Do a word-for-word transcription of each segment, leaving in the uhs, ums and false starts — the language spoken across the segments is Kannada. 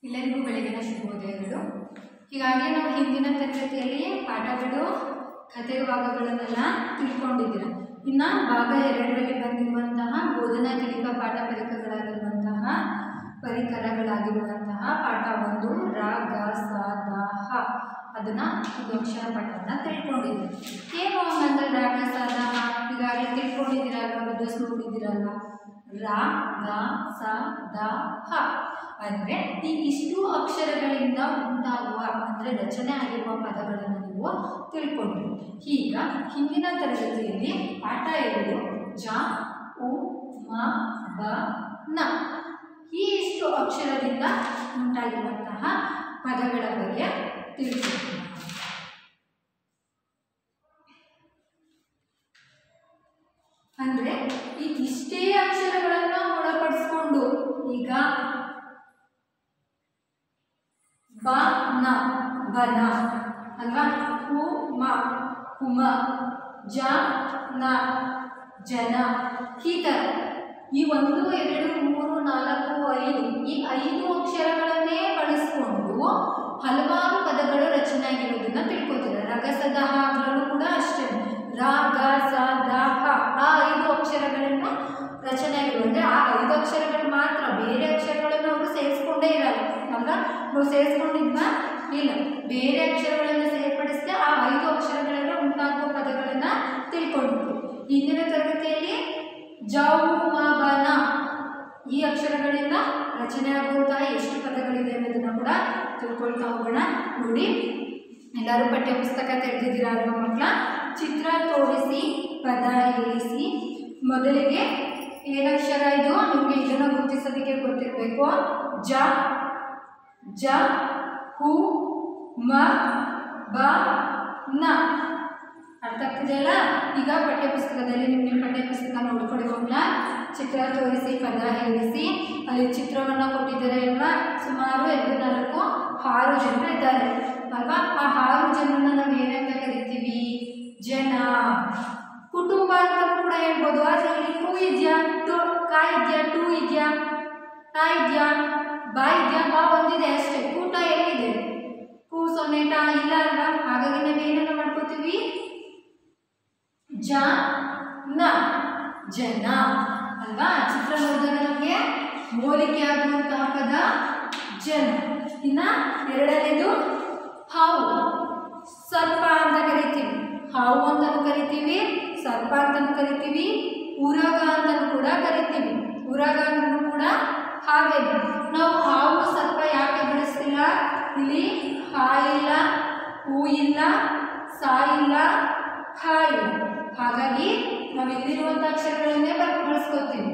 ಎಲ್ಲರಿಗೂ ಬೆಳಗಿನ ಶುಭೋದಯಗಳು. ಈಗಾಗಲೇ ನಾವು ಹಿಂದಿನ ತರಗತಿಯಲ್ಲಿ ಪಾಠಗಳು ಕಥೆ ಭಾಗಗಳನ್ನೆಲ್ಲ ತಿಳ್ಕೊಂಡಿದ್ದೀರ. ಇನ್ನು ಭಾಗ ಎರಡರಲ್ಲಿ ಬಂದಿರುವಂತಹ ಬೋಧನಾ ತಿಳಿಕ ಪಾಠ ಪರಿಕರಗಳಾಗಿರುವಂತಹ ಪರಿಕರಗಳಾಗಿರುವಂತಹ ಪಾಠ ಒಂದು ರ ಗ ಸ ದ ಹ ಅದನ್ನು ಒಂದು ಅಕ್ಷರ ಪಾಠವನ್ನು ತಿಳ್ಕೊಂಡಿದ್ದೀವಿ. ಏನು ಅಂದರೆ ರ ಗ ಸ ದ ಹ ಈಗಾಗಲೇ ತಿಳ್ಕೊಂಡಿದ್ದೀರಲ್ವ, ವಿಡಿಯೋಸ್ ನೋಡಿದ್ದೀರಲ್ವ. ರ ಗ ಸ ದ ಹ ಅಂದರೆ ಈ ಇಷ್ಟು ಅಕ್ಷರಗಳಿಂದ ಉಂಟಾಗುವ ಅಂದರೆ ರಚನೆ ಆಗಿರುವ ಪದಗಳನ್ನು ನೀವು ತಿಳ್ಕೊಂಡ್ರಿ. ಈಗ ಹಿಂದಿನ ತರಗತಿಯಲ್ಲಿ ಪಾಠ ಎರಡು ಜ ಉ ಮ ಬ ನ ಈ ಇಷ್ಟು ಅಕ್ಷರದಿಂದ ಉಂಟಾಗಿರುವಂತಹ ಪದಗಳ ಬಗ್ಗೆ ತಿಳ್ಕೊಳ್ತೀವಿ. ಅಂದರೆ ಈ ಇಷ್ಟೇ ಅಕ್ಷರಗಳನ್ನು ಒಳಪಡಿಸ್ಕೊಂಡು ಈಗ ಬ ನ ಬನ ಅಲ್ವಾ, ಹು ಮ ಹುಮ, ಜ ನ ಜನ, ಈ ಥರ ಈ ಒಂದು ಎರಡು ಮೂರು ನಾಲ್ಕು ಐದು ಈ ಐದು ಅಕ್ಷರಗಳನ್ನೇ ಬಳಸಿಕೊಂಡು ಹಲವಾರು ಪದಗಳು ರಚನೆ ಆಗಿರೋದನ್ನ ತಿಳ್ಕೊತೀರ. ರಗಸದ ಹಾಗಲೂ ಕೂಡ ಅಷ್ಟೇ ರ ಗ ಸ ದ ಹ ಆ ಐದು ಅಕ್ಷರಗಳನ್ನು ರಚನೆ ಆಗಿರುವ ಅಂದರೆ ಆ ಐದು ಅಕ್ಷರಗಳು ಮಾತ್ರ, ಬೇರೆ ಅಕ್ಷರಗಳನ್ನು ಅವರು ಸೇರಿಸ್ಕೊಂಡೇ ಇರಲ್ಲ ಅಲ್ವಾ. ನಾವು ಸೇರಿಸ್ಕೊಂಡಿದ್ವ ಇಲ್ಲ, ಬೇರೆ ಅಕ್ಷರಗಳನ್ನು ಸೇರ್ಪಡಿಸಿದೆ ಆ ಐದು ಅಕ್ಷರಗಳೆಲ್ಲ ಉಂಟಾಗುವ ಪದಗಳನ್ನು ತಿಳ್ಕೊಂಡಿದ್ವಿ. ಹಿಂದಿನ ತರಗತಿಯಲ್ಲಿ ಜ ಉ ಮ ಬ ನ ಈ ಅಕ್ಷರಗಳಿಂದ ರಚನೆ ಆಗುವಂತಹ ಎಷ್ಟು ಪದಗಳಿದೆ ಅನ್ನೋದನ್ನು ಕೂಡ ತಿಳ್ಕೊಳ್ತಾ ಹೋಗೋಣ. ನೋಡಿ, ಎಲ್ಲರೂ ಪಠ್ಯ ಪುಸ್ತಕ ತೆಗೆದಿದ್ದೀರ ಅಲ್ವ ಮಕ್ಕಳ? ಚಿತ್ರ ತೋರಿಸಿ ಪದ ಹೇಳಿಸಿ. ಮೊದಲಿಗೆ ಏನಕ್ಷರ ಇದು ನಿಮಗೆ ಇದನ್ನು ಗುರುತಿಸೋದಕ್ಕೆ ಗೊತ್ತಿರಬೇಕು. ಜ ಜ ಹು ಮ ಬ ನ ಅರ್ಥ ಆಗ್ತಿದೆಯಲ್ಲ? ಈಗ ಪಠ್ಯಪುಸ್ತಕದಲ್ಲಿ ನಿಮಗೆ ಪಠ್ಯಪುಸ್ತಕ ನೋಡ್ಕೊಳ್ಳಿ ಮಕ್ಕಳ. ಚಿತ್ರ ತೋರಿಸಿ ಪದ ಹೇಳಿಸಿ. ಅಲ್ಲಿ ಚಿತ್ರವನ್ನು ಕೊಟ್ಟಿದ್ದಾರೆ ಅಲ್ವಾ, ಸುಮಾರು ಎರಡು ನಾಲ್ಕು ಆರು ಜನ ಇದ್ದಾರೆ ಅಲ್ವಾ. ಆ ಆರು ಜನರನ್ನ ನಾವು ಏನಂತ ಕರಿತೀವಿ? ಜನ. ಕುಟುಂಬ ಅಂತ ಕೂಡ ಹೇಳ್ಬೋದು. ಆದರೆ ಇಲ್ಲಿ ಟೂ ಇದೆಯಾ, ಟು ಕಾ ಇದೆಯಾ, ಟೂ ಇದೆಯಾ, ತಾ ಇದೆಯಾ, ಬಾ ಇದೆಯಾ? ಬಾ ಒಂದಿದೆ ಅಷ್ಟೇ. ಕೂಟ ಎಲ್ಲಿದೆ? ಕೂ ಸೊನ್ನೆ ಟಾ ಇಲ್ಲ ಅಲ್ವಾ. ಹಾಗಾಗಿ ನಾವು ಏನನ್ನ ಮಾಡ್ಕೋತೀವಿ? ಜ ನ ಜನ ಅಲ್ವಾ. ಚಿತ್ರ ನೋಡಿದಾಗ ನಮಗೆ ಹೋಲಿಕೆ ಆಗುವಂತಹ ಪದ ಜನ. ಇನ್ನ ಎರಡನೇದು ಹಾವು, ಸರ್ಪ ಅಂತ ಕರಿತೀವಿ. ಹಾವು ಅಂತಲೂ ಕರಿತೀವಿ, ಸರ್ಪ ಅಂತಲೂ ಕರಿತೀವಿ, ಉರಗ ಅಂತಲೂ ಕೂಡ ಕರಿತೀವಿ. ಉರಗ ಅಂತಲೂ ಕೂಡ ಹಾಗೆ. ನಾವು ಹಾವು ಸರ್ಪ ಯಾಕೆ ಬಳಸ್ತಿಲ್ಲ? ಇಲ್ಲಿ ಹಾ ಇಲ್ಲ, ಹೂ ಇಲ್ಲ, ಸಾ ಇಲ್ಲ, ಹ ಇಲ್ಲ. ಹಾಗಾಗಿ ನಾವು ಇಲ್ಲಿರುವಂಥ ಅಕ್ಷರಗಳನ್ನೇ ಬಳಸ್ಕೊತೀವಿ.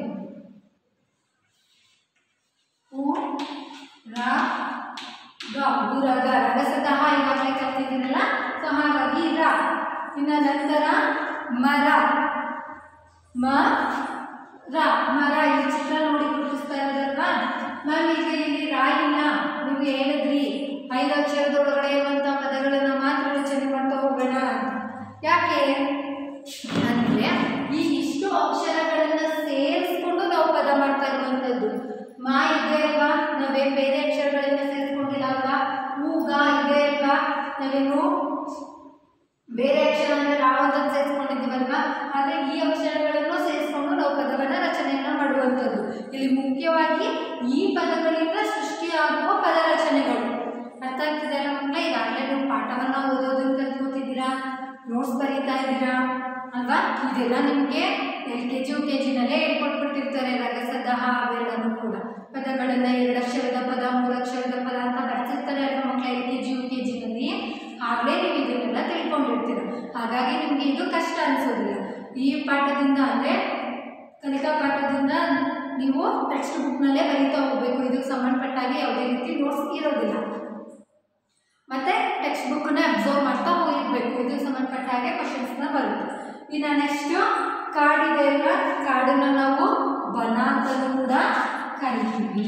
ಹೂ ರ ಗ ಉರಗ, ರಗಸದ ಹ ಇವಾಗಲೇ ಕಲ್ತಿದ್ದೀರಲ್ಲ, ಸೊ ಹಾಗಾಗಿ ರ. ಇನ್ನು ನಂತರ ಮರ, ಮ ರ ಮರ. ಈ ಚಿತ್ರ ನೋಡಿ ಗುರುತಿಸ್ತಾ ಇರೋದಲ್ವಾ ಮ್ಯಾಮ್. ಈಗ ಇಲ್ಲಿ ರಾ ಇಲ್ಲ, ನೀವು ಹೇಳಿದ್ರಿ ಐದು ಅಕ್ಷರದೊಳಗಡೆ ಇರುವಂಥ ಪದಗಳನ್ನು ಮಾತ್ರ ರಚನೆ ಮಾಡ್ತಾ ಹೋಗೋಣ. ಯಾಕೆ ಅಂದರೆ ಈ ಇಷ್ಟು ಅಕ್ಷರಗಳನ್ನು ಸೇರಿಸ್ಕೊಂಡು ನಾವು ಪದ ಮಾಡ್ತಾ ಇರುವಂಥದ್ದು. ಮಾ ಇದೆ ಅಲ್ವಾ, ನಾವೇನು ಬೇರೆ ಅಕ್ಷರಗಳನ್ನ ಸೇರಿಸ್ಕೊಂಡಿಲ್ಲ ಅಲ್ವಾ. ಹೂಗ ಇದೆ ಅಲ್ವಾ, ನಾವೇನು ಬೇರೆ ಅಕ್ಷರ ಅಂದರೆ ರಾವಂತ ಸೇರಿಸ್ಕೊಂಡಿದ್ದೀವಲ್ವಾ. ಆದರೆ ಈ ಅಕ್ಷರಗಳನ್ನು ಸೇರಿಸ್ಕೊಂಡು ನಾವು ಪದವನ್ನು ರಚನೆಯನ್ನು ಮಾಡುವಂಥದ್ದು. ಇಲ್ಲಿ ಮುಖ್ಯವಾಗಿ ಈ ಪದಗಳಿಂದ ಸೃಷ್ಟಿಯಾಗುವ ಪದ ರಚನೆಗಳು. ಅರ್ಥ ಆಗ್ತಿದೆ ಅಲ್ಲ ಮಕ್ಕಳ? ಈಗಾಗಲೇ ನೀವು ಪಾಠವನ್ನು ಓದೋದನ್ನು ಕಲ್ತ್ಕೋತಿದ್ದೀರಾ, ನೋಟ್ಸ್ ಬರೀತಾ ಇದ್ದೀರಾ ಅಲ್ವಾ. ಇದೆಲ್ಲ ನಿಮಗೆ L K G U K ಜಿನಲ್ಲೇ ಹೇಳ್ಕೊಟ್ಬಿಟ್ಟಿರ್ತಾರೆ. ರಗಸದ ಹ ಅವೆಲ್ಲನೂ ಕೂಡ ಪದಗಳನ್ನು ಎರಡು ಅಕ್ಷರದ ಪದ, ಮೂರು ಅಕ್ಷರದ ಪದ ಅಂತ ಬರ್ತಿರ್ತಾರೆ ಅಲ್ವಾ ಮಕ್ಕಳ L K G U K ಜಿನಲ್ಲಿ. ಆಗಲೇ ನೀವು ಇದನ್ನೆಲ್ಲ ತಿಳ್ಕೊಂಡಿರ್ತೀರ. ಹಾಗಾಗಿ ನಿಮಗೆ ಇದು ಕಷ್ಟ ಅನಿಸೋದಿಲ್ಲ. ಈ ಪಾಠದಿಂದ ಅಂದರೆ ಕಲಿಕಾ ಪಾಠದಿಂದ ನೀವು ಟೆಕ್ಸ್ಟ್ ಬುಕ್ನಲ್ಲೇ ಬರೀತಾ ಹೋಗಬೇಕು. ಇದಕ್ಕೆ ಸಂಬಂಧಪಟ್ಟಾಗೆ ಯಾವುದೇ ರೀತಿ ನೋಟ್ಸ್ ಇರೋದಿಲ್ಲ. ಮತ್ತು ಟೆಕ್ಸ್ಟ್ ಬುಕ್ಕನ್ನೇ ಅಬ್ಸರ್ವ್ ಮಾಡ್ತಾ ಹೋಗಿರ್ಬೇಕು. ಇದಕ್ಕೆ ಸಂಬಂಧಪಟ್ಟ ಹಾಗೆ ಕ್ವಶನ್ಸ್ನ ಬರುತ್ತೆ. ಇನ್ನು ನೆಕ್ಸ್ಟು ಕಾಡಿದೆ ಅಲ್ವಾ, ಕಾಡನ್ನು ನಾವು ವನ ಅಂತಲೂ ಕೂಡ ಕರಿತೀವಿ.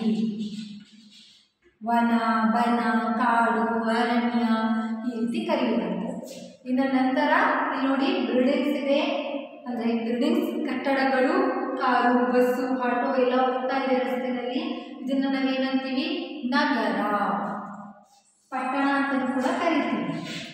ವನ, ಬನ, ಕಾಡು, ಅರಣ್ಯ ಈ ರೀತಿ ಕರೆಯುವಂಥದ್ದು. ಇನ್ನು ನಂತರ ಇಲ್ಲಿ ನೋಡಿ ಬಿಲ್ಡಿಂಗ್ಸ್ ಇದೆ. ಅಂದರೆ ಬಿಲ್ಡಿಂಗ್ಸ್ ಕಟ್ಟಡಗಳು, ಕಾರು, ಬಸ್ಸು, ಆಟೋ ಎಲ್ಲ ಹೋಗ್ತಾ ಇದೆ ರಸ್ತೆಯಲ್ಲಿ. ಇದನ್ನು ನಾವೇನಂತೀವಿ? ನಗರ, ಪಟ್ಟಣ ಅಂತ ಕೂಡ ಕರಿತೀವಿ.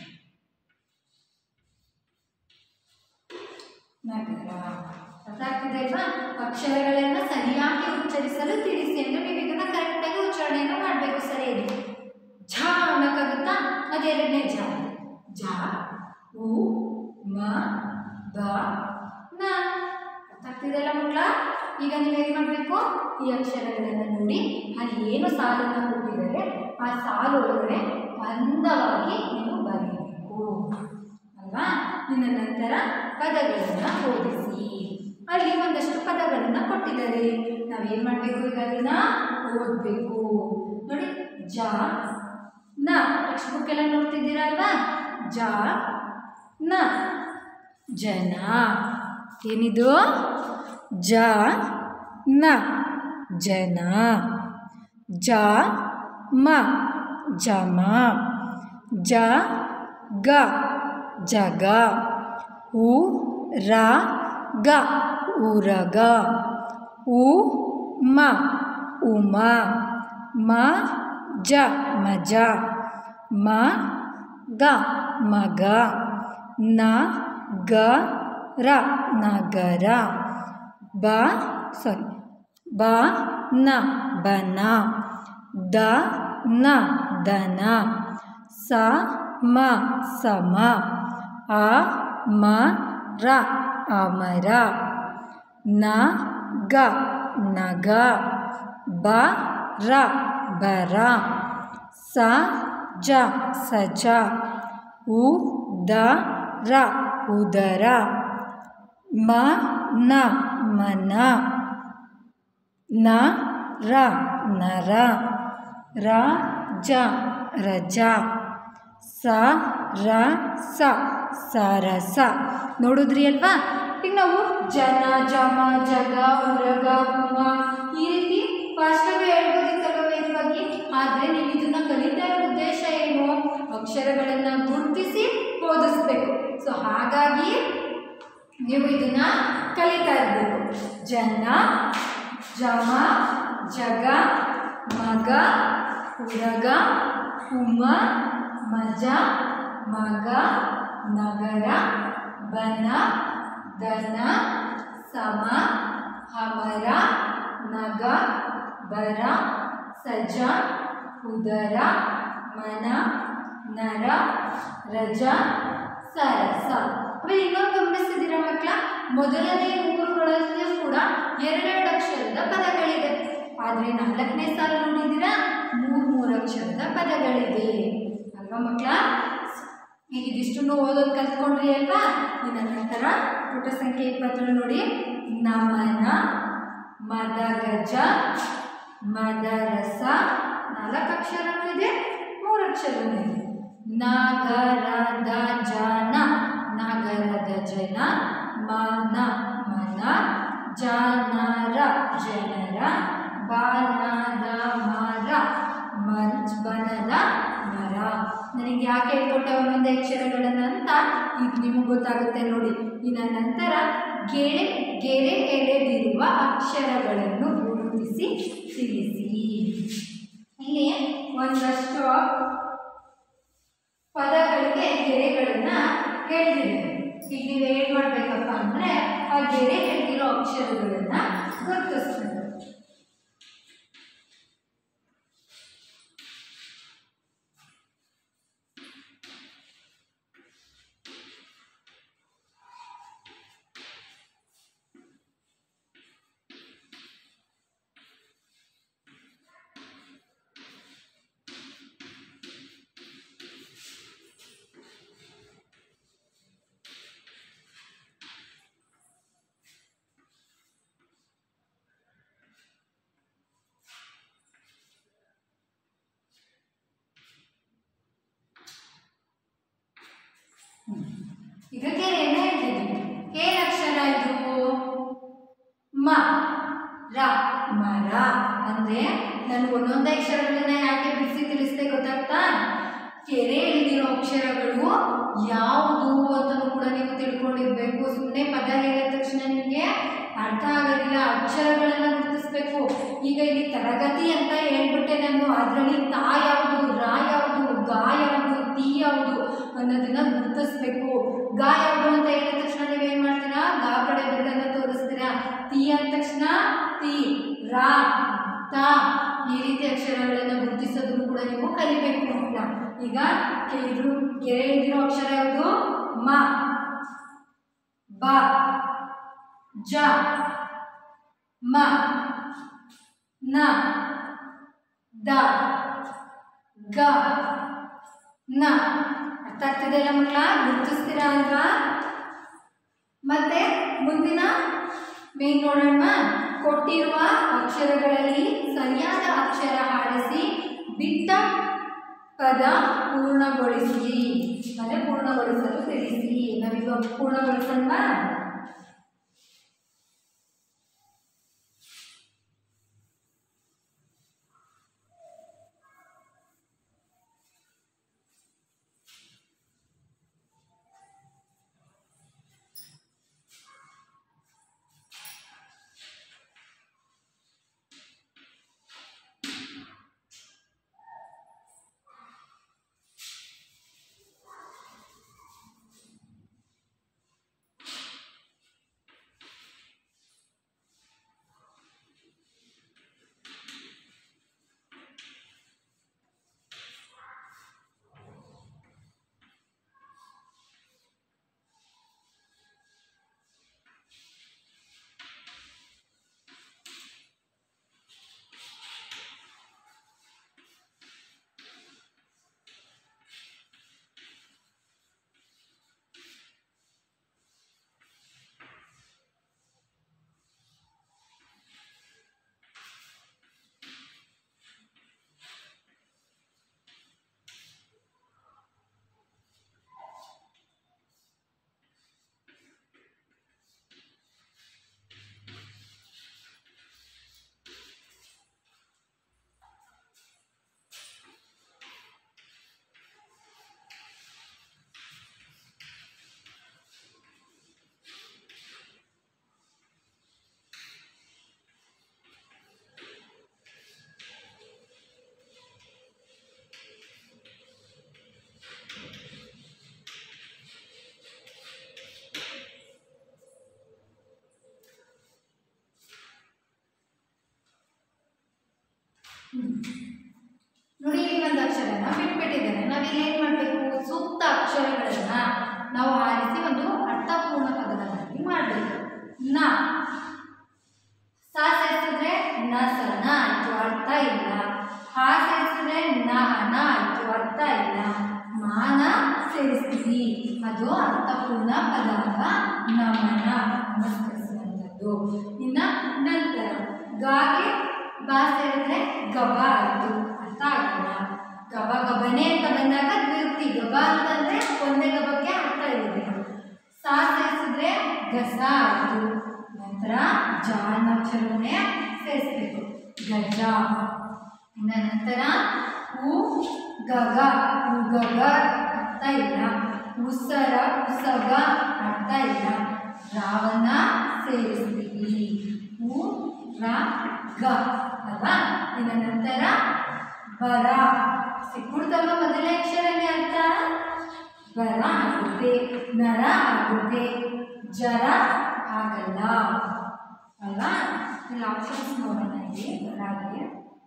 ನಗರ ಅರ್ಥ ಆಗ್ತಿದೆ ಅಲ್ವಾ? ಅಕ್ಷರಗಳನ್ನು ಸರಿಯಾಗಿ ಉಚ್ಚರಿಸಲು ತಿಳಿಸಿ ಅಂದ್ರೆ ನೀವು ಇದನ್ನ ಕರೆಕ್ಟಾಗಿ ಉಚ್ಚಾರಣೆಯನ್ನು ಮಾಡಬೇಕು ಸರಿಯಾಗಿ. ಝ ಅನ್ನಕ್ಕಾಗುತ್ತಾ? ಅದೆರಡನೇ ಝ. ಝ ಉ ಮ ಗ ನ. ಅರ್ಥ ಆಗ್ತಿದೆಯಲ್ಲ ಮಕ್ಕಳ? ಈಗ ನೀವು ಏನು ಮಾಡಬೇಕು? ಈ ಅಕ್ಷರಗಳನ್ನು ನೋಡಿ ಅಲ್ಲಿ ಏನು ಸಾಲನ್ನು ಕೊಟ್ಟಿದ್ದಾರೆ ಆ ಸಾಲು ಒಳಗಡೆ ಅಂದವಾಗಿ ನೀವು ಬರೆಯಬೇಕು ಅಲ್ವಾ? ಇನ್ನು ನಂತರ ಪದಗಳನ್ನು ಓದಿಸಿ. ಅಲ್ಲಿ ಒಂದಷ್ಟು ಪದಗಳನ್ನು ಕೊಟ್ಟಿದ್ದಾರೆ, ನಾವೇನು ಮಾಡಬೇಕು? ಈಗ ಅದನ್ನ ಓದಬೇಕು. ನೋಡಿ, ಜ ನ ಟೆಕ್ಸ್ಟ್ ಬುಕ್ ಎಲ್ಲ ನೋಡ್ತಿದ್ದೀರಾ ಅಲ್ವಾ? ಜ ನ ಜನ. ಏನಿದು? ಜ ನ ಜನ. ಜ ಮ ಜಮ. ಜ ಗ ಜಗ. ಉ ರ ಗ ಉರಗ. ಉ ಮ ಉಮ. ಮ ಜ ಮಜ. ಮ ಗ ಮಗ. ನ ಗ ರ ನಗರ. ಬ ಸಾರಿ ಬ ನ ಬನ. ದ ನ ದನ. ಸ ಮ ಸಮ. ಅ ಮ ರ ಅಮರ. ನ ಗ ನಗ. ಬ ರ ಬರ. ಸ ಜ ಸಜ. ಉ ದ ರ ಉದರ. ಮ ನ ಮನ. ನ ರ ನರ. ರ ಜ ರಜ. ಸ ರ ಸ ಸರಸ. ನೋಡಿದ್ರಿ ಅಲ್ವಾ? ಈಗ ನಾವು ಜನ, ಜಮ, ಜಗ, ಉರಗ, ಉಮ ಈ ರೀತಿ ಫಾಸ್ಟಾಗಿ ಹೇಳ್ಬೋದಿತ್ತಲ್ವ ವೇಗವಾಗಿ. ಆದರೆ ನೀವು ಇದನ್ನ ಕಲಿತಾ ಇರೋ ಉದ್ದೇಶ ಏನು? ಅಕ್ಷರಗಳನ್ನು ಗುರುತಿಸಿ ಓದಿಸ್ಬೇಕು. ಸೊ ಹಾಗಾಗಿ ನೀವು ಇದನ್ನ ಕಲಿತಾ ಇರಬೇಕು. ಜನ, ಜಮ, ಜಗ, ಮಗ, ಉರಗ, ಉಮ, ಮಜ, ಮಗ, ನಗರ, ಬನ, ದನ, ಸಮ, ಅಮರ, ನಗ, ಬರ, ಸಜ, ಉದರ, ಮನ, ನರ, ರಜ, ಸರಸ. ಅವೆ ಇನ್ನೊಂದು ಗಮನಿಸಿದ್ದೀರಾ ಮಕ್ಕಳ? ಮೊದಲನೇ ಮೂರುಗಳಲ್ಲಿ ಕೂಡ ಎರಡೆರಡು ಅಕ್ಷರದ ಪದಗಳಿದೆ, ಆದರೆ ನಾಲ್ಕನೇ ಸಾಲು ನೋಡಿದ್ದೀರಾ ಮೂರು ಮೂರು ಅಕ್ಷರದ ಪದಗಳಿದೆ ಅಲ್ವಾ ಮಕ್ಕಳ? ಈಗ ಇದಿಷ್ಟನ್ನು ಓದೋದು ಕಲ್ತ್ಕೊಂಡ್ರಿ ಅಲ್ವಾ? ಇನ್ನ ನಂತರ ಪುಟ ಸಂಖ್ಯೆ ಇಪ್ಪತ್ತೇಳು ನೋಡಿ. ನಮನ, ಮದಗಜ, ಮದರಸ. ನಾಲ್ಕು ಅಕ್ಷರನೂ ಇದೆ, ಮೂರು ಅಕ್ಷರನೂ ಇದೆ. ನಗರದ ಜನ, ನಗರದ ಜನ. ಮನ ಮನ. ಜನರ ಜನರ. ಬನದ ಮರ, ಮಂಚ್ ಬನದ ಮರ. ನನಗೆ ಯಾಕೆ ಹೇಳ್ಕೊಟ್ಟೆ ಒಂದೊಂದೇ ಅಕ್ಷರಗಳನ್ನು ಅಂತ ಈಗ ನಿಮಗೆ ಗೊತ್ತಾಗುತ್ತೆ ನೋಡಿ. ಇನ್ನು ನಂತರ ಗೆರೆ ಗೆರೆ ಎಳೆದಿರುವ ಅಕ್ಷರಗಳನ್ನು ಗುರುತಿಸಿ ತಿಳಿಸಿ. ಇಲ್ಲಿ ಒಂದಷ್ಟು ಪದಗಳಿಗೆ ಗೆರೆಗಳನ್ನು ಹೇಳಿದೆ. ಈಗ ನೀವು ಏನು ಮಾಡಬೇಕಪ್ಪ ಅಂದರೆ ಆ ಗೆರೆ ಎಳೆದಿರೋ ಅಕ್ಷರಗಳನ್ನು ಗುರುತಿಸ್ಬೇಕು. ಈಗ ಗೆರೆಯನ್ನು ಹೇಳ್ತಿದ್ವಿ. ಏನು ಅಕ್ಷರ ಇದು? ಮ ರ ಮರ. ಅಂದ್ರೆ ನಾನು ಒಂದೊಂದೇ ಅಕ್ಷರಗಳನ್ನ ಯಾಕೆ ಬಿಡಿಸಿ ತಿಳಿಸ್ದೆ ಗೊತ್ತಾಗ್ತಾ? ಗೆರೆ ಎಳೆದಿರೋ ಅಕ್ಷರಗಳು ಯಾವುದು ಅಂತಲೂ ಕೂಡ ನೀವು ತಿಳ್ಕೊಂಡಿರ್ಬೇಕು. ಸುಮ್ಮನೆ ಪದ ಹೇಳಿದ ತಕ್ಷಣ ನಿಮಗೆ ಅರ್ಥ ಆಗೋದಿಲ್ಲ. ಅಕ್ಷರಗಳನ್ನು ಗುರುತಿಸ್ಬೇಕು. ಈಗ ಇಲ್ಲಿ ತರಗತಿ ಅಂತ ಹೇಳ್ಬಿಟ್ಟೆ ನಾನು, ಅದರಲ್ಲಿ ತಾ ಯಾವುದು, ರಾ ಯಾವುದು, ಗಾ ಯಾವುದು, ತಿ ಯಾವುದು ಅನ್ನೋದನ್ನ ಗುರುತಿಸ್ಬೇಕು. ಗಾ ಯಾವುದು ಅಂತ ಹೇಳಿದ ತಕ್ಷಣ ನೀವೇನ್ ಮಾಡ್ತೀರಾ, ಗಾ ಕಡೆ ಬೆರಳನ್ನ ತೋರಿಸ್ತೀರಾ. ತಿ ಅಂದ ತಕ್ಷಣ ತಿ, ರಾ, ತಾ ಈ ರೀತಿ ಅಕ್ಷರಗಳನ್ನು ಗುರುತಿಸೋದನ್ನು ಕೂಡ ನೀವು ಕಲಿಬೇಕು ಅಂತ. ಈಗ ಇದು ಗೆರೆ ಇರೋ ಅಕ್ಷರ ಯಾವುದು, ಮ, ಬ, ಜ, ಮ, ನ, ದ, ಗ, ನ. ಅರ್ಥ ಆಗ್ತಿದೆಯಲ್ಲ ಮಕ್ಕಳ, ಗುರುತಿಸ್ತೀರಾ ಅಲ್ವಾ? ಮತ್ತೆ ಮುಂದಿನ ಮೇನ್ ನೋಡೋಣ. ಕೊಟ್ಟಿರುವ ಅಕ್ಷರಗಳಲ್ಲಿ ಸರಿಯಾದ ಅಕ್ಷರ ಆರಿಸಿ ಬಿಟ್ಟ ಪದ ಪೂರ್ಣಗೊಳಿಸಿ, ಅಂದರೆ ಪೂರ್ಣಗೊಳಿಸಲು ತಿಳಿಸಿ. ನಾವೀಗ ಪೂರ್ಣಗೊಳಿಸೋಣ. ನೋಡಿ, ಇಲ್ಲಿ ಒಂದು ಅಕ್ಷರನ ಬಿಟ್ಬಿಟ್ಟಿದ್ದೇನೆ. ನಾವಿಲ್ಲಿ ಏನ್ ಮಾಡಬೇಕು, ಸೂಕ್ತ ಅಕ್ಷರಗಳನ್ನ ನಾವು ಆರಿಸಿ ಒಂದು ಅರ್ಥಪೂರ್ಣ ಪದವನ್ನಾಗಿ ಮಾಡಬೇಕು. ನ ಸ ಸೇರಿಸಿದ್ರೆ ನಸನ ಆಯ್ತು, ಅರ್ಥ ಇಲ್ಲ. ಹ ಸೇರಿಸಿದ್ರೆ ನಹನ ಆಯ್ತು, ಅರ್ಥ ಇಲ್ಲ. ಮಾನ ಸೇರಿಸ್ತೀವಿ, ಅದು ಅರ್ಥಪೂರ್ಣ ಪದ ಅಲ್ಲ, ನಮನ, ನಮಸ್ಕರಿಸುವಂಥದ್ದು. ಇನ್ನ ನಂತರ ಗಾಗೆ ಬಾ ಸೇರಿದ್ರೆ ಗಬ ಆಯ್ತು, ಅರ್ಥ ಆಗಲ್ಲ. ಗಬ ಗಬನೆ ಅಂತ ಬಂದಾಗ ದ್ವಿರುಕ್ತಿ, ಗಬ ಅಂತಂದ್ರೆ ಒಂದೇ ಗಬಕ್ಕೆ ಅರ್ಥ ಇರುವುದಿಲ್ಲ. ಸಾ ಸೇರಿಸಿದ್ರೆ ಗಸ ಆಯ್ತು. ನಂತರ ಜ ಅಕ್ಷರವನ್ನೇ ಸೇರಿಸ್ಬೇಕು, ಗಜ. ಇನ್ನ ನಂತರ ಉ ಗಗ, ಉಗಗ ಅರ್ಥ ಇಲ್ಲ. ಉಸರ ಉಸಗ ಅರ್ಥ ಇಲ್ಲ. ರಾವಣ ಸೇರಿಸ್ತೀವಿ, ಉ ರ ಗ ಅಲ್ವಾ. ಇನ್ನ ನಂತರ ಬರ ಸಿಕ್ಕುಡ್ತಮ್ಮ ಮೊದಲನೇ ಅಕ್ಷರನೇ ಅರ್ಥ ಬರ ಆಗುತ್ತೆ, ನರ ಆಗುತ್ತೆ, ಜರ ಆಗಲ್ಲ ಅಲ್ವಾ. ಇಲ್ಲಿ ಆಪ್ಷನ್ಸ್ ನೋಡೋಣ. ಇಲ್ಲಿ ಬರಾಗೆ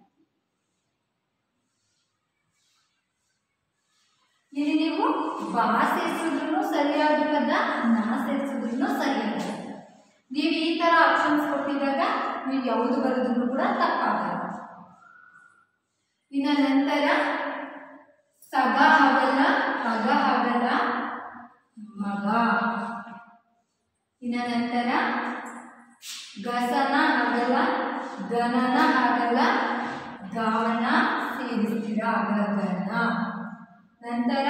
ಇಲ್ಲಿ ನೀವು ಬಾ ಸೇರಿಸಿದ್ರು ಸರಿಯಾದ ಪದ, ನಾ ಸೇರಿಸಿದ್ರು ಸರಿಯಾದ ಪದ. ನೀವು ಈ ತರ ಆಪ್ಷನ್ಸ್ ಕೊಟ್ಟಿದ್ದಾಗ ನೀವು ಯಾವುದು ಬರೆದ್ರು ಕೂಡ ತಪ್ಪಾಗಲ್ಲ. ಇನ್ನ ನಂತರ ಸಗ ಆಗಲ್ಲ, ಮಗ ಆಗಲ್ಲ, ಮಗ. ಇನ್ನ ನಂತರ ಗಸನ ಆಗಲ್ಲ, ಗಣನ ಆಗಲ್ಲ, ಗಾವನ ಸೇರಿಸ್ತೀರ, ಗಗನ. ನಂತರ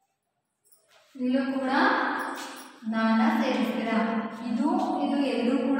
ಇಲ್ಲೂ ಕೂಡ ನಾನ ಸೇರಿಸ್ತೀರ. ಇದು ಇದು ಎರಡು ಕೂಡ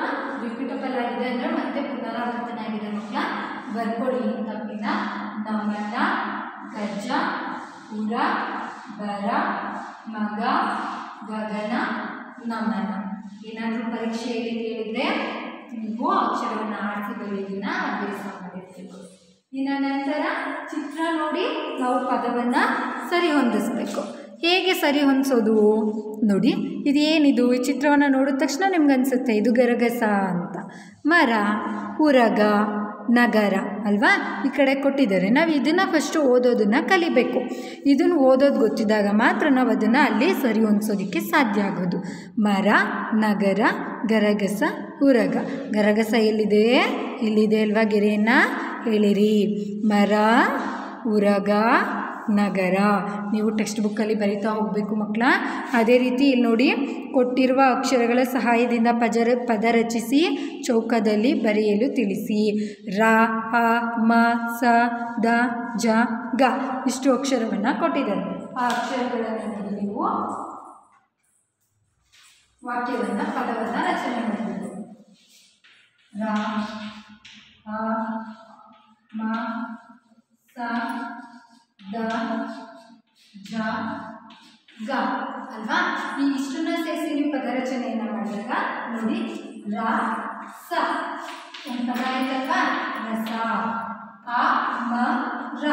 ಬರ್ಕೊಳ್ಳಿ ತಪ್ಪಿನ. ನಮನ, ಗಜ, ಉರ, ಬರ, ಮಗ, ಗಗನ, ನಮನ. ಏನಾದರೂ ಪರೀಕ್ಷೆಯಲ್ಲಿ ಕೇಳಿದರೆ ನೀವು ಅಕ್ಷರವನ್ನು ಆರಿಸಿ ಬರೆಯೋದನ್ನ ಅಭ್ಯಾಸ ಮಾಡಿರ್ಬೇಕು. ಇನ್ನು ನಂತರ ಚಿತ್ರ ನೋಡಿ ನಾವು ಪದವನ್ನು ಸರಿ ಹೊಂದಿಸ್ಬೇಕು. ಹೇಗೆ ಸರಿ ಹೊಂದಿಸೋದು ನೋಡಿ, ಇದೇನಿದು? ಈ ಚಿತ್ರವನ್ನು ನೋಡಿದ ತಕ್ಷಣ ನಿಮ್ಗೆ ಅನಿಸುತ್ತೆ ಇದು ಗರಗಸ ಅಂತ. ಮರ, ಉರಗ, ನಗರ ಅಲ್ವಾ? ಈ ಕಡೆ ಕೊಟ್ಟಿದ್ದಾರೆ. ನಾವು ಇದನ್ನು ಫಸ್ಟು ಓದೋದನ್ನು ಕಲಿಬೇಕು. ಇದನ್ನು ಓದೋದು ಗೊತ್ತಿದ್ದಾಗ ಮಾತ್ರ ನಾವು ಅದನ್ನು ಅಲ್ಲಿ ಸರಿ ಹೊಂದಿಸೋದಕ್ಕೆ ಸಾಧ್ಯ ಆಗೋದು. ಮರ, ನಗರ, ಗರಗಸ, ಉರಗ. ಗರಗಸ ಎಲ್ಲಿದೆ? ಇಲ್ಲಿದೆ ಅಲ್ವಾ? ಗೆರೆಯನ್ನು ಹೇಳಿರಿ. ಮರ, ಉರಗ, ನಗರ. ನೀವು ಟೆಕ್ಸ್ಟ್ ಬುಕ್ಕಲ್ಲಿ ಬರಿತಾ ಹೋಗಬೇಕು ಮಕ್ಕಳ. ಅದೇ ರೀತಿ ಇಲ್ಲಿ ನೋಡಿ, ಕೊಟ್ಟಿರುವ ಅಕ್ಷರಗಳ ಸಹಾಯದಿಂದ ಪಜರ ಪದ ರಚಿಸಿ ಚೌಕದಲ್ಲಿ ಬರೆಯಲು ತಿಳಿಸಿ. ರ, ಅ, ಮ, ಸ, ದ, ಜ, ಗ ಇಷ್ಟು ಅಕ್ಷರವನ್ನು ಕೊಟ್ಟಿದ್ದಾರೆ. ಆ ಅಕ್ಷರಗಳನ್ನು ನೋಡಿ ನೀವು ವಾಕ್ಯವನ್ನು ಪದವನ್ನು ರಚನೆ ಮಾಡಬೇಕು. ರ, ಅ, ಮ, ಸ, ದ, ಜ, ಗ ಅಲ್ವಾ? ಈ ಇಷ್ಟನ್ನ ಸೇರಿಸಿ ನೀವು ಪದ ರಚನೆಯನ್ನು ಮಾಡಿದಾಗ ನೋಡಿ, ರ, ಸ ಒಂದು ಪದ ಆಯ್ತಲ್ವಾ? ರಸ. ಅ, ಮ, ರ,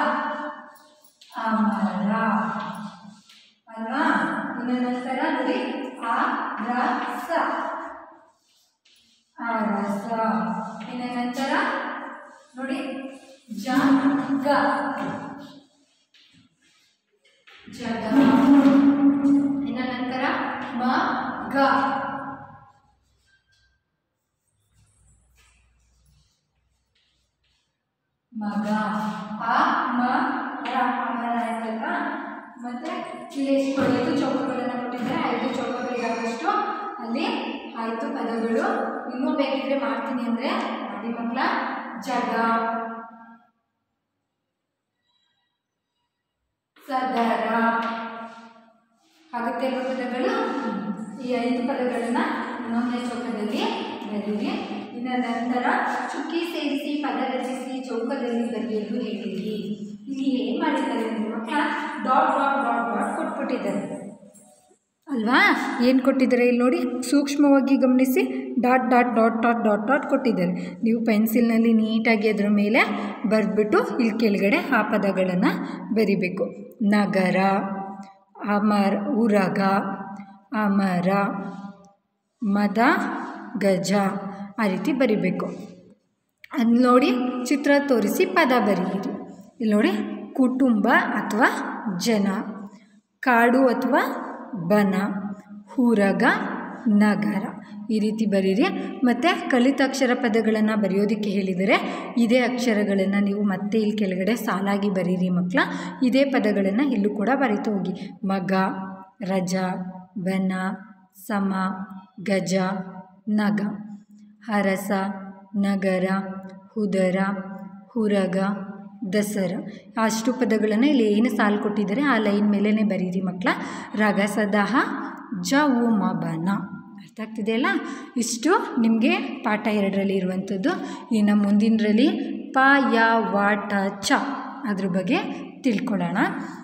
ಅಮರ ಅಲ್ವಾ? ಇನ್ನು ನಂತರ ನೋಡಿ, ಆ, ರ, ಸ, ಅರಸ. ಇನ್ನು ನಂತರ ನೋಡಿ, ಜ, ಗ, ಜಗ. ಇನ್ನು ನಂತರ ಮ, ಗ, ಮಗ. ಆ, ಮ, ರ, ಅಮರ ಆಯ್ತಲ್ವಾ? ಮತ್ತೆ ಇಲ್ಲಿ ಎಷ್ಟು ಐದು ಚೌಕಗಳನ್ನು ಕೊಟ್ಟಿದ್ದಾರೆ. ಐದು ಚೌಕಗಳಿಗಾದಷ್ಟು ಅಲ್ಲಿ ಆಯಿತು ಪದಗಳು. ಇನ್ನೂ ಬೇಕಿದ್ರೆ ಮಾಡ್ತೀನಿ ಅಂದರೆ ಮಾಡಿ ಮಕ್ಕಳ. ಜಗ, ಸದರ ಆಗುತ್ತೆ ಅಲ್ವ ಪದಗಳು? ಈ ಐದು ಪದಗಳನ್ನು ಇನ್ನೊಂದೇ ಚೌಕದಲ್ಲಿ ಬರೀರಿ. ಇನ್ನು ನಂತರ ಚುಕ್ಕಿ ಸೇರಿಸಿ ಪದ ರಚಿಸಿ ಚೌಕದಲ್ಲಿ ಬರೆಯಲು ಹೇಳಿರಿ. ಇಲ್ಲಿ ಏನು ಮಾಡಿದ್ದಾರೆ ನಿಮ್ಮ ಮಕ್ಕಳ? ಡಾಟ್ ಡಾಟ್ ಡಾಟ್ ಡಾಟ್ ಕೊಟ್ಬಿಟ್ಟಿದ್ದಾರೆ ಅಲ್ವಾ? ಏನು ಕೊಟ್ಟಿದ್ದಾರೆ ಇಲ್ಲಿ ನೋಡಿ, ಸೂಕ್ಷ್ಮವಾಗಿ ಗಮನಿಸಿ. Dot dot dot dot dot dot ಕೊಟ್ಟಿದ್ದಾರೆ. ನೀವು ಪೆನ್ಸಿಲ್ನಲ್ಲಿ ನೀಟಾಗಿ ಅದರ ಮೇಲೆ ಬರೆದ್ಬಿಟ್ಟು ಇಲ್ಲಿ ಕೆಳಗಡೆ ಆ ಪದಗಳನ್ನು ಬರಿಬೇಕು. ನಗರ, ಅಮರ, ಉರಗ, ಅಮರ, ಮದ, ಗಜ ಆ ರೀತಿ ಬರಿಬೇಕು. ಅದು ನೋಡಿ ಚಿತ್ರ ತೋರಿಸಿ ಪದ ಬರೆಯಿರಿ. ಇಲ್ಲಿ ನೋಡಿ, ಕುಟುಂಬ ಅಥವಾ ಜನ, ಕಾಡು ಅಥವಾ ಬನ, ಊರಗ, ನಗರ ಈ ರೀತಿ ಬರೀರಿ. ಮತ್ತು ಕಲಿತಾಕ್ಷರ ಪದಗಳನ್ನು ಬರೆಯೋದಕ್ಕೆ ಹೇಳಿದರೆ ಇದೇ ಅಕ್ಷರಗಳನ್ನು ನೀವು ಮತ್ತೆ ಇಲ್ಲಿ ಕೆಳಗಡೆ ಸಾಲಾಗಿ ಬರೀರಿ ಮಕ್ಕಳ. ಇದೇ ಪದಗಳನ್ನು ಇಲ್ಲೂ ಕೂಡ ಬರೀತಾ ಹೋಗಿ. ಮಗ, ರಜ, ಬನ, ಸಮ, ಗಜ, ನಗ, ಅರಸ, ನಗರ, ಉದರ, ಹುರಗ, ದಸರಾ ಅಷ್ಟು ಪದಗಳನ್ನು ಇಲ್ಲಿ ಏನು ಸಾಲು ಕೊಟ್ಟಿದ್ದಾರೆ ಆ ಲೈನ್ ಮೇಲೇ ಬರೀರಿ ಮಕ್ಕಳ. ರಗಸದಹ, ಜ, ಉ, ಮ, ಬನ. ಅರ್ಥ ಆಗ್ತಿದೆಯಲ್ಲ? ಇಷ್ಟು ನಿಮಗೆ ಪಾಠ ಎರಡರಲ್ಲಿ ಇರುವಂಥದ್ದು. ಇನ್ನು ಮುಂದಿನರಲ್ಲಿ ಪ, ಯ, ವ, ಟ, ಚ ಅದ್ರ ಬಗ್ಗೆ ತಿಳ್ಕೊಳ್ಳೋಣ.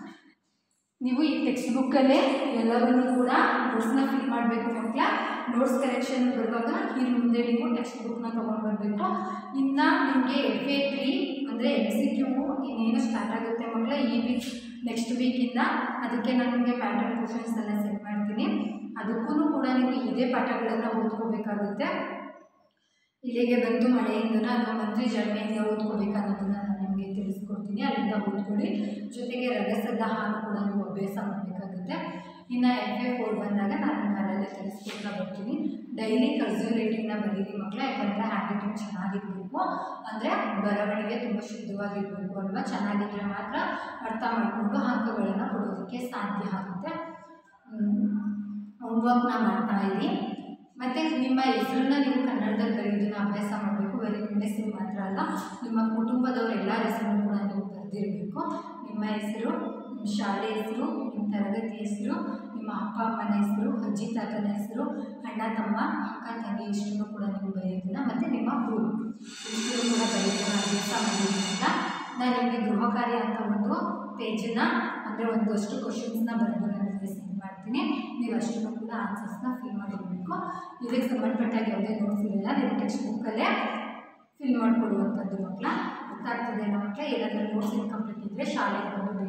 ನೀವು ಈ ಟೆಕ್ಸ್ಟ್ ಬುಕ್ಕಲ್ಲೇ ಎಲ್ಲವನ್ನೂ ಕೂಡ ನೋಟ್ಸ್ನ ಫಿಲ್ ಮಾಡಬೇಕು ಮಕ್ಕಳ. ನೋಟ್ಸ್ ಕರೆಕ್ಷನ್ ಬರುವಾಗ ಇನ್ನು ಮುಂದೆ ನೀವು ಟೆಕ್ಸ್ಟ್ ಬುಕ್ನ ತೊಗೊಂಡು ಬರಬೇಕು. ಇನ್ನು ನಿಮಗೆ ಎಫ್ ಎ ತ್ರೀ ಅಂದರೆ ಎಮ್ ಸಿ ಕ್ಯೂ ಇನ್ನೇನು ಸ್ಟಾರ್ಟ್ ಆಗುತ್ತೆ ಮಕ್ಕಳ ಈ ವೀಕ್ ನೆಕ್ಸ್ಟ್ ವೀಕಿಂದ. ಅದಕ್ಕೆ ನಾನು ನಿಮಗೆ ಪ್ಯಾಟರ್ನ್ ಕ್ವಶನ್ಸ್ ಎಲ್ಲ ಸೆಂಡ್ ಮಾಡ್ತೀನಿ. ಅದಕ್ಕೂ ಕೂಡ ನೀವು ಇದೇ ಪಾಠಗಳನ್ನು ಓದ್ಕೋಬೇಕಾಗುತ್ತೆ. ಇಲ್ಲಿಗೆ ಬಂದು ಮಳೆಯಿಂದನ ಅಥವಾ ಮಂತ್ರಿ ಜನ್ಮೆಯಿಂದ ಓದ್ಕೋಬೇಕನ್ನೋದನ್ನು ನಾನು ನಿಮಗೆ ತಿಳಿಸ್ಕೊಡ್ತೀನಿ. ಅಲ್ಲಿಂದ ಓದ್ಕೊಳ್ಳಿ. ಜೊತೆಗೆ ರಗಸದ ಹಾನು ಕೂಡ ನೀವು ಅಭ್ಯಾಸ ಮಾಡಬೇಕಾಗುತ್ತೆ. ಇನ್ನು ಎಫ್ ಎ ಫೋರ್ ಬಂದಾಗ ನಾನು ಮನೆಯಲ್ಲೇ ತಿಳಿಸ್ಕೊಡ್ತಾ ಬರ್ತೀನಿ. ಡೈಲಿ ಕರ್ಸ್ಯೂ ರೇಟಿಂಗ್ನ ಬರೀರಿ ಮಕ್ಕಳ. ಯಾಕಂದರೆ ಹ್ಯಾಂಡ್ ರೈಟಿಂಗ್ ಚೆನ್ನಾಗಿರಬೇಕು, ಅಂದರೆ ಬರವಣಿಗೆ ತುಂಬ ಶುದ್ಧವಾಗಿರಬೇಕು ಅಲ್ವಾ? ಚೆನ್ನಾಗಿದ್ದರೆ ಮಾತ್ರ ಅರ್ಥ ಮಾಡಿಕೊಂಡು ಅಂಕಗಳನ್ನು ಕೊಡೋದಕ್ಕೆ ಸಾಧ್ಯ ಆಗುತ್ತೆ. ಹೋಮ್ವರ್ಕ್ನ ಮಾಡ್ತಾ ಇರಿ. ಮತ್ತು ನಿಮ್ಮ ಹೆಸರನ್ನ ನೀವು ಕನ್ನಡದಲ್ಲಿ ಬರೆಯೋದನ್ನ ಅಭ್ಯಾಸ ಮಾಡಬೇಕು. ಬರೀ ನಿಮ್ಮ ಹೆಸರು ಮಾತ್ರ ಅಲ್ಲ, ನಿಮ್ಮ ಕುಟುಂಬದವ್ರ ಎಲ್ಲರ ಹೆಸರನ್ನು ಕೂಡ ನೀವು ಬರೆದಿರಬೇಕು. ನಿಮ್ಮ ಹೆಸರು, ನಿಮ್ಮ ಶಾಲೆ ಹೆಸರು, ನಿಮ್ಮ ತರಗತಿ ಹೆಸರು, ನಿಮ್ಮ ಅಪ್ಪ ಅಮ್ಮನ ಹೆಸರು, ಅಜ್ಜಿ ತಾತನ ಹೆಸರು, ಅಣ್ಣ ತಮ್ಮ ಅಕ್ಕ ತಂಗಿ ಇಷ್ಟನ್ನು ಕೂಡ ನೀವು ಬರೆಯೋದನ್ನ, ಮತ್ತು ನಿಮ್ಮ ನಿಮ್ಮ ಹೂ ಇಷ್ಟು ಕೂಡ ಬರೀತೀನಿ ನಾನು ದಿವಸ ಮಾಡಿರೋದ್ರಿಂದ ನಾನು ನಿಮಗೆ ಗೃಹ ಕಾರ್ಯ ಅಂತ ಒಂದು ಪೇಜನ್ನು ಅಂದರೆ ಒಂದಷ್ಟು ಕ್ವಶನ್ಸ್ನ ಬರೆದು ನಾನು ನಿಮಗೆ ಸೆಂಡ್ ಮಾಡ್ತೀನಿ. ನೀವು ಅಷ್ಟನ್ನು ಕೂಡ ಆನ್ಸರ್ಸ್ನ ಫಿಲ್ ಮಾಡಿರಬೇಕು. ಇದಕ್ಕೆ ಸಂಬಂಧಪಟ್ಟಾಗ ಯಾವುದೇ ನೋಟ್ಸ್ ಇರಲಿಲ್ಲ, ನೀವು ಟೆಕ್ಸ್ಟ್ ಬುಕ್ಕಲ್ಲೇ ಫಿಲ್ ಮಾಡಿಕೊಡುವಂಥದ್ದು ಮಕ್ಕಳ. ಅರ್ಥ ಆಗ್ತದೆ ನಮ್ಮ ಮಕ್ಕಳ. ಏನಾದರೂ ನೋಟ್ಸ್ ಇನ್ಕಂಪ್ಲೀಟ್ ಇದ್ದರೆ ಶಾಲೆಗೆ ಬಂದು